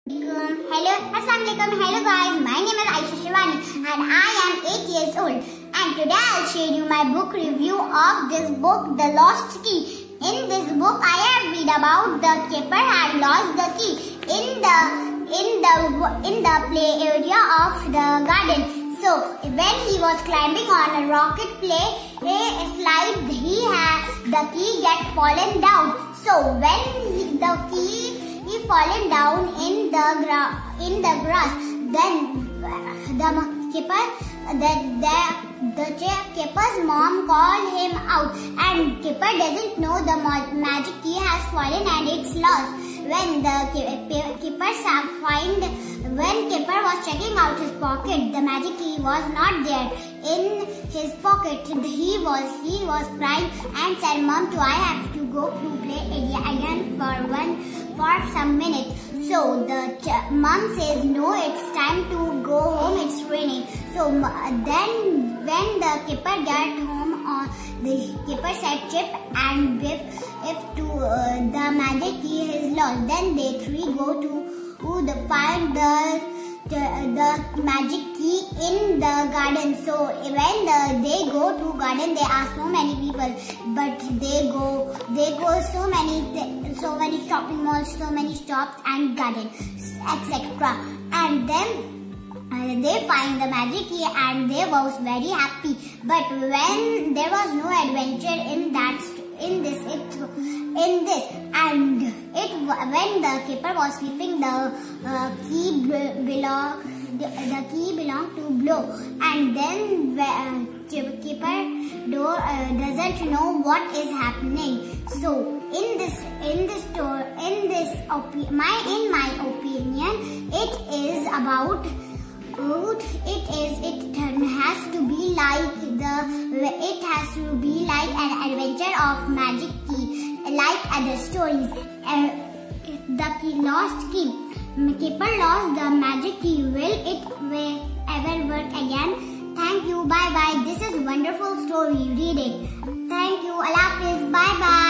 Hello, Assalamualaikum. Hello guys, my name is Aisha Shivani and I am 8 years old. And today I'll share you my book review of this book, The Lost Key. In this book, I have read about the keeper had lost the key in the play area of the garden. So when he was climbing on a rocket play slide, the key get fallen down. So when the key fallen down in the grass, then the keeper's mom called him out, and keeper doesn't know the magic key has fallen and it's lost. When keeper was checking out his pocket, the magic key was not there in his pocket. He was crying and said, "Mom, I have to go to play again for some minutes." So the mom says, "No, it's time to go home. It's raining." So then when the keeper got home, the keeper said, "Chip and Biff, if the magic key is lost." Then they three go to find the magic key in the garden. So when they go to garden, they are so many people, but they go so many shopping malls, so many shops and garden, etc. And then they find the magic key and they was very happy. But when there was no adventure when the keeper was sleeping, the key belonged to Blow, and then keeper doesn't know what is happening. So in my opinion, it has to be like an adventure of magic key, like other stories. The lost key. Keeper lost the magic key. Will it ever work again? Thank you. Bye bye. This is a wonderful story. Read it. Thank you. Allah Hafiz. Bye bye.